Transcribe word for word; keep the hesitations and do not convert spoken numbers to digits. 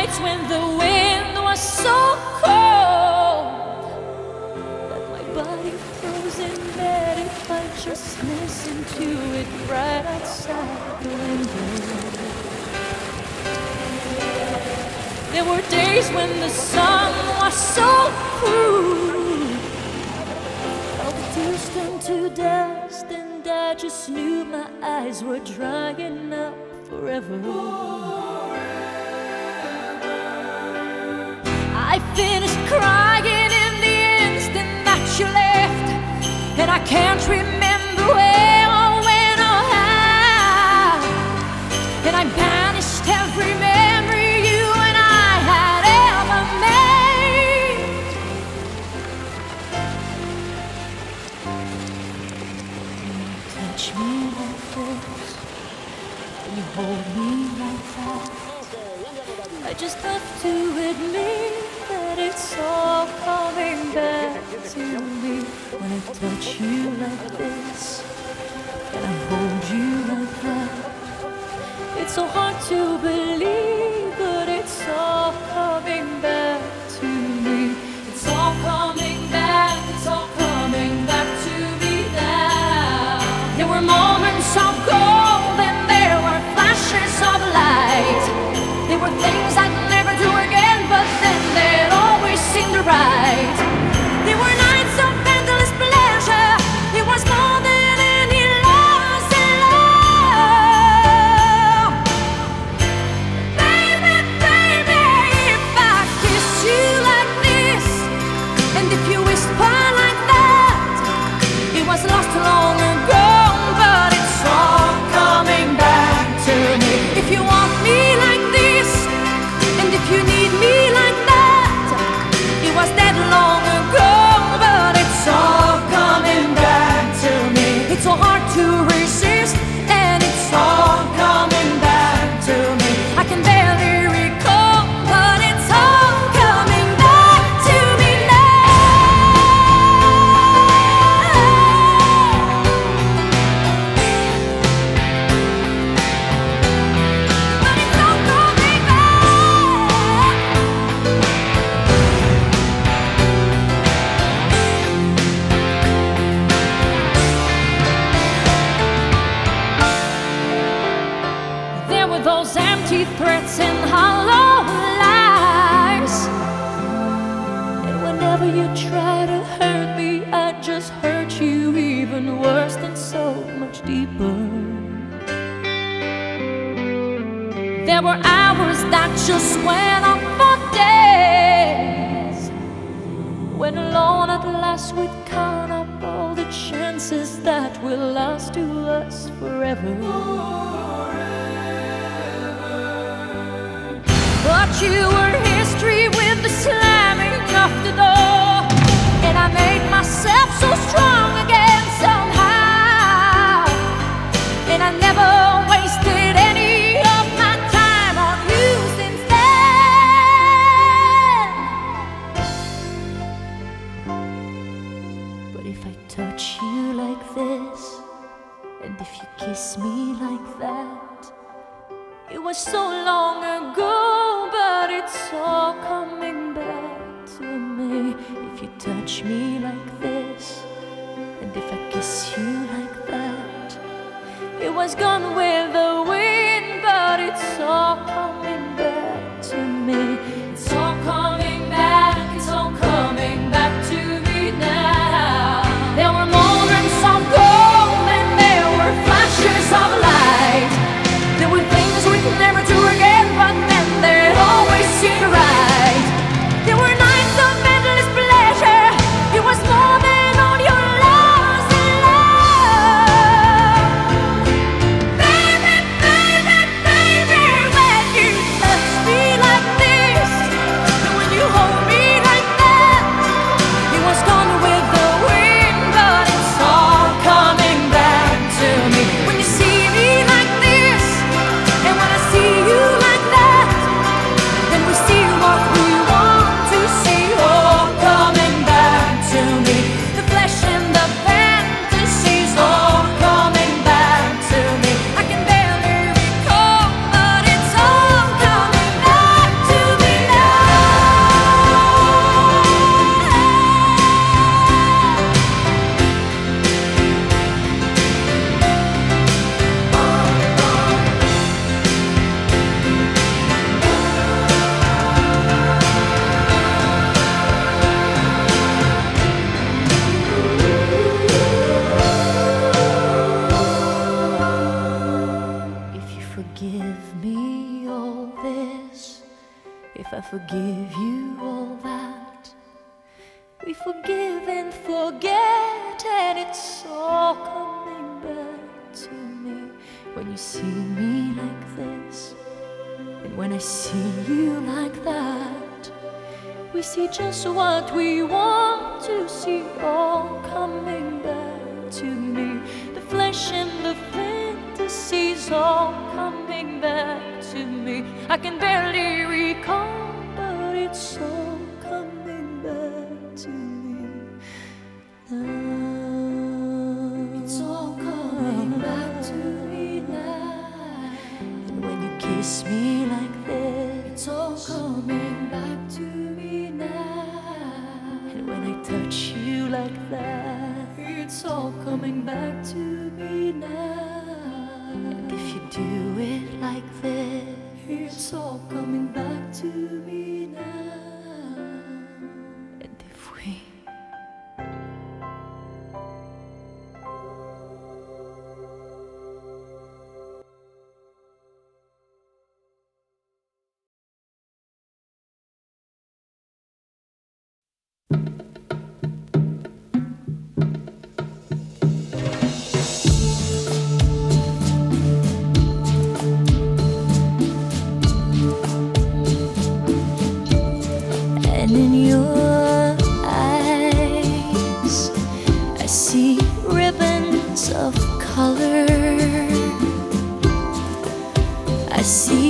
nights when the wind was so cold that my body froze in bed if I just listened to it right outside the window. There were days when the sun was so cruel, all the tears turned to dust, and I just knew my eyes were drying up forever. I finished crying in the instant that you left, and I can't remember where or when or how, and I banished every memory you and I had ever made. You touch me like this, and you hold me like that. I just have to admit that it's all coming back to me when I touch you like this and I hold you like that. It's so hard to believe, but it's all coming back to me. It's all coming back, it's all coming back to me now. There were moments of gold and there were flashes of light. There were things I'd never do again, but then they'd always seem right. There were nights of endless pleasure. It was more than any loss in love. Baby, baby, if I kiss you like this, and if you whisper like that, it was lost long ago, but it's all coming back to me. If you want me like this, and if you need me like that, it was dead long ago, but it's all coming back to me. It's so hard to resist, and it's all coming back to me. I can barely recall, but it's all coming back to me now. But it's all coming back. There were those empty threats and hollow lies, and whenever you try to hurt me, I just hurt you even worse and so much deeper. There were hours that just went on for days, when alone at last we'd count up all the chances that will last to us forever. But you were history with the slamming of the door, and I made myself so strong again somehow, and I never wasted any of my time on you since then. But if I touch you like this, and if you kiss me like that, it was so long ago, but it's all coming back to me. If you touch me like this, and if I kiss you like that, it was gone with the wind, but it's all coming back to me. It's all coming back, it's all coming back to me now. There were moments of gold and there were flashes of light. There were things we'd never do again, but then they'd always seem right. There were nights of endless pleasure. It was more than all your loss in love. Baby, baby, I forgive you all that, we forgive and forget, and it's all coming back to me. When you see me like this, and when I see you like that, we see just what we want to see, all coming back to me. The flesh and the fantasies all coming back to me. I can barely recall, but it's all coming back to me now. It's all coming back to me now. And when you kiss me like this, it's all coming back to me now. And when I touch you like that, it's all coming back to me now. And if you do it like this, it's all coming back to me now. And if we And in your eyes, I see ribbons of color. I see